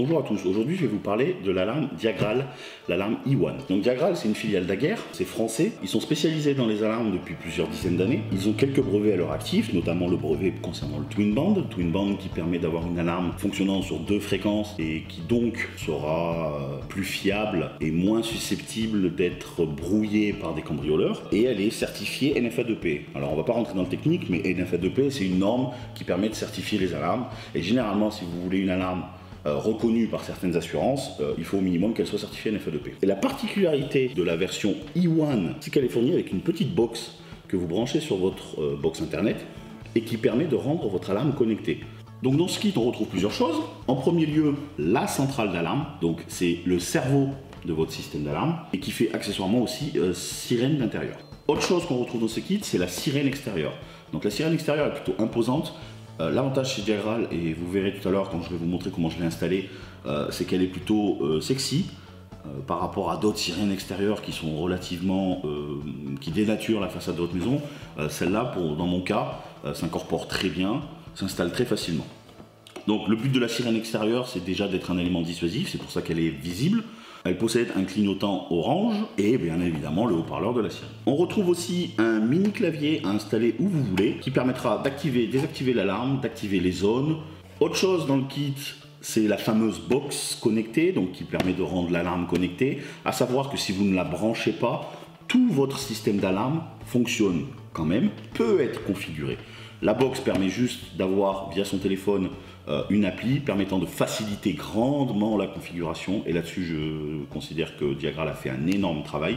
Bonjour à tous, aujourd'hui je vais vous parler de l'alarme Diagral, l'alarme E1. Donc Diagral c'est une filiale d'Aguerre, c'est français, ils sont spécialisés dans les alarmes depuis plusieurs dizaines d'années. Ils ont quelques brevets à leur actif, notamment le brevet concernant le Twin Band qui permet d'avoir une alarme fonctionnant sur 2 fréquences et qui donc sera plus fiable et moins susceptible d'être brouillée par des cambrioleurs. Et elle est certifiée NFA2P. Alors on va pas rentrer dans le technique, mais NFA2P c'est une norme qui permet de certifier les alarmes. Et généralement si vous voulez une alarme reconnue par certaines assurances, il faut au minimum qu'elle soit certifiée NFA2P. Et la particularité de la version E1, c'est qu'elle est fournie avec une petite box que vous branchez sur votre box internet et qui permet de rendre votre alarme connectée. Donc dans ce kit, on retrouve plusieurs choses. En premier lieu, la centrale d'alarme, donc c'est le cerveau de votre système d'alarme et qui fait accessoirement aussi sirène d'intérieur. Autre chose qu'on retrouve dans ce kit, c'est la sirène extérieure. Donc la sirène extérieure est plutôt imposante. L'avantage chez Diagral, et vous verrez tout à l'heure quand je vais vous montrer comment je l'ai installée, c'est qu'elle est plutôt sexy par rapport à d'autres sirènes extérieures qui sont relativement, qui dénaturent la façade de votre maison. Celle-là, dans mon cas, s'incorpore très bien, s'installe très facilement. Donc le but de la sirène extérieure, c'est déjà d'être un élément dissuasif, c'est pour ça qu'elle est visible. Elle possède un clignotant orange et bien évidemment le haut-parleur de la sirène. On retrouve aussi un mini clavier à installer où vous voulez qui permettra d'activer, désactiver l'alarme, d'activer les zones. Autre chose dans le kit, c'est la fameuse box connectée, donc qui permet de rendre l'alarme connectée. À savoir que si vous ne la branchez pas, tout votre système d'alarme fonctionne quand même, peut être configuré. La box permet juste d'avoir via son téléphone une appli permettant de faciliter grandement la configuration, et là-dessus je considère que Diagral a fait un énorme travail,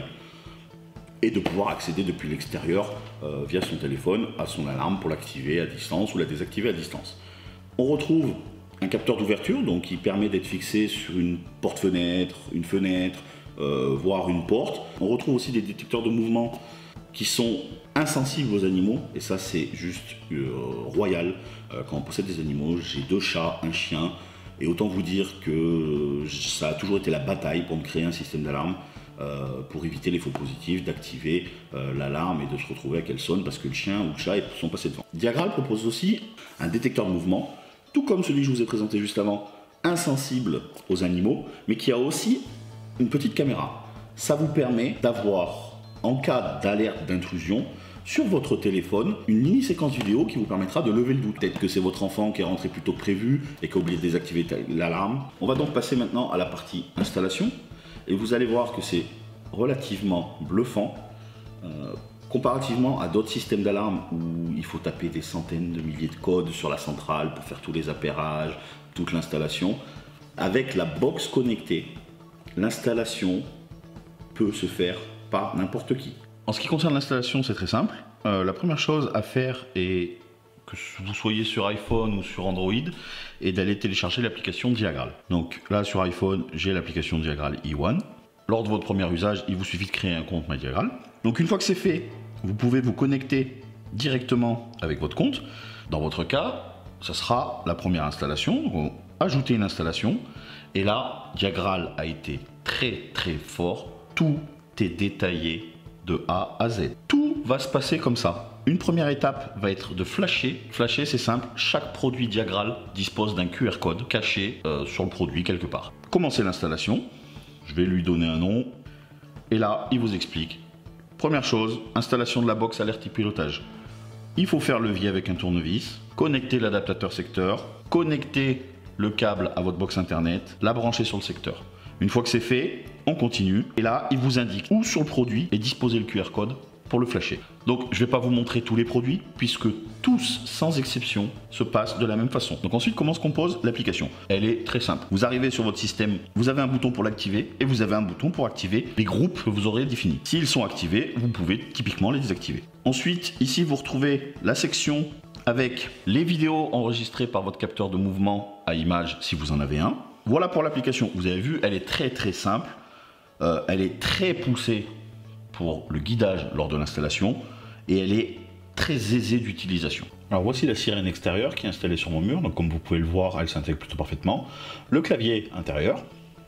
et de pouvoir accéder depuis l'extérieur via son téléphone à son alarme pour l'activer à distance ou la désactiver à distance. On retrouve un capteur d'ouverture donc qui permet d'être fixé sur une porte-fenêtre, une fenêtre, voire une porte. On retrouve aussi des détecteurs de mouvement qui sont insensibles aux animaux, et ça c'est juste royal. Quand on possède des animaux, j'ai 2 chats, un chien, et autant vous dire que ça a toujours été la bataille pour me créer un système d'alarme pour éviter les faux positifs, d'activer l'alarme et de se retrouver à qu'elle sonne parce que le chien ou le chat sont passés devant. Diagral propose aussi un détecteur de mouvement, tout comme celui que je vous ai présenté juste avant, insensible aux animaux, mais qui a aussi une petite caméra. Ça vous permet d'avoir, en cas d'alerte d'intrusion, sur votre téléphone, une mini séquence vidéo qui vous permettra de lever le doute. Peut-être que c'est votre enfant qui est rentré plus tôt que prévu et qui a oublié de désactiver l'alarme. On va donc passer maintenant à la partie installation, et vous allez voir que c'est relativement bluffant comparativement à d'autres systèmes d'alarme où il faut taper des centaines de milliers de codes sur la centrale pour faire tous les appairages, toute l'installation. Avec la box connectée, l'installation peut se faire par n'importe qui. En ce qui concerne l'installation, c'est très simple. La première chose à faire, est que vous soyez sur iPhone ou sur Android, est d'aller télécharger l'application Diagral. Donc là sur iPhone, j'ai l'application Diagral E1. Lors de votre premier usage, il vous suffit de créer un compte MyDiagral. Donc une fois que c'est fait, vous pouvez vous connecter directement avec votre compte. Dans votre cas, ça sera la première installation. Donc, ajouter une installation. Et là, Diagral a été très fort. Tout est détaillé de A à Z. Tout va se passer comme ça. Une première étape va être de flasher. Flasher, c'est simple. Chaque produit Diagral dispose d'un QR code caché sur le produit quelque part. Commencez l'installation. Je vais lui donner un nom. Et là, il vous explique. Première chose, installation de la box alerte et pilotage. Il faut faire levier avec un tournevis, connecter l'adaptateur secteur, connecter le câble à votre box internet, la brancher sur le secteur. Une fois que c'est fait, on continue. Et là, il vous indique où sur le produit est disposé le QR code pour le flasher. Donc, je ne vais pas vous montrer tous les produits puisque tous, sans exception, se passent de la même façon. Donc ensuite, comment se compose l'application? Elle est très simple. Vous arrivez sur votre système, vous avez un bouton pour l'activer et vous avez un bouton pour activer les groupes que vous aurez définis. S'ils sont activés, vous pouvez typiquement les désactiver. Ensuite, ici, vous retrouvez la section avec les vidéos enregistrées par votre capteur de mouvement à image si vous en avez un. Voilà pour l'application. Vous avez vu, elle est très simple. Elle est très poussée pour le guidage lors de l'installation et elle est très aisée d'utilisation. Alors voici la sirène extérieure qui est installée sur mon mur. Donc comme vous pouvez le voir, elle s'intègre plutôt parfaitement. Le clavier intérieur.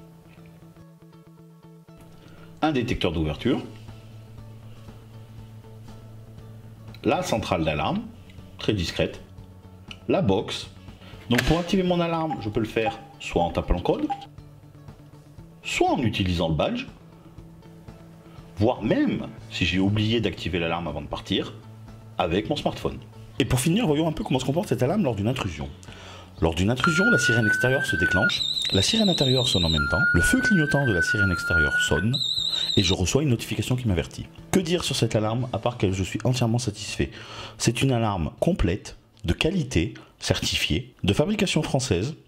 Un détecteur d'ouverture. La centrale d'alarme, très discrète. La box. Donc pour activer mon alarme, je peux le faire soit en tapant le code, soit en utilisant le badge, voire même, si j'ai oublié d'activer l'alarme avant de partir, avec mon smartphone. Et pour finir, voyons un peu comment se comporte cette alarme lors d'une intrusion. Lors d'une intrusion, la sirène extérieure se déclenche, la sirène intérieure sonne en même temps, le feu clignotant de la sirène extérieure sonne, et je reçois une notification qui m'avertit. Que dire sur cette alarme, à part que je suis entièrement satisfait? C'est une alarme complète, de qualité, certifiée, de fabrication française,